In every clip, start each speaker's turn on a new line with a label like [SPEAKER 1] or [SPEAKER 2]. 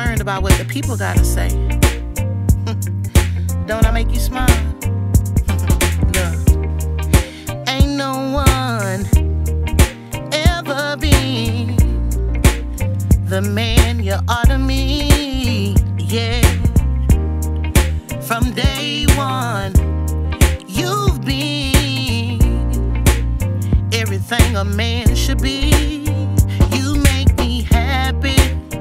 [SPEAKER 1] concerned about what the people gotta say. Don't I make you smile? Look, ain't no one ever been the man you ought to meet, yeah. From day one, you've been everything a man should be. You make me happy,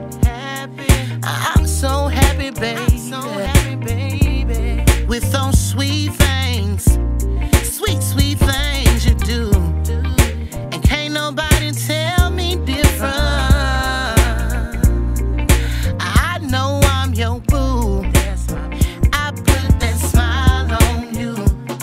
[SPEAKER 1] I'm so happy, baby, with those sweet things, sweet things you do. And can't nobody tell me different. I know I'm your boo. I put that smile on you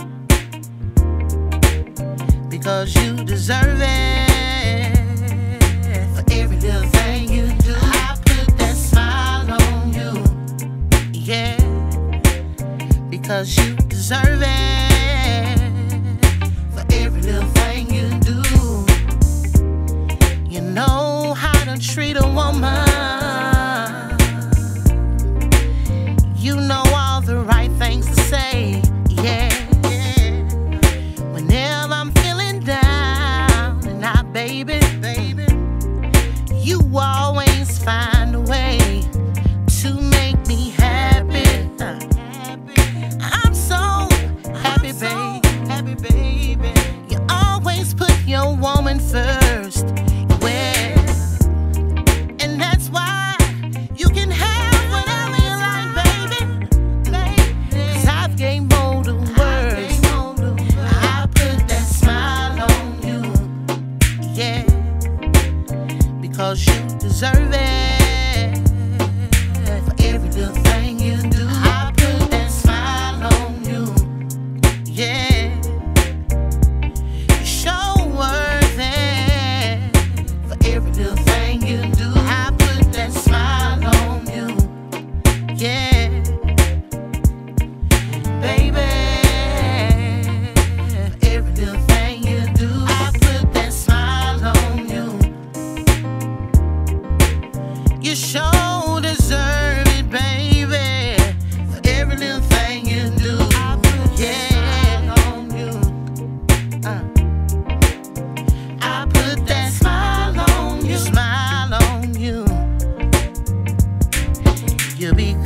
[SPEAKER 1] because you deserve it. For every little thing you do, I put that smile on you, yeah, because you deserve it. For every little thing you do, you know how to treat a woman. You know all the right things to say, yeah. Whenever I'm feeling down and out, baby, you always find a way to make me happy. I'm so happy, baby. You always put your woman first, well, and that's why you can have whatever you like, baby. 'Cause I've gained more than words. I put that smile on you, yeah, because you deserve it. For every little thing you do, I put that smile on you, yeah. You're so worth it. For every little thing you do, I put that smile on you, yeah, baby. For every little thing you do, I put that smile on you. You sure deserve it, baby. For every little thing you do, I put that smile on you. I put that smile on you, smile on you. You'll be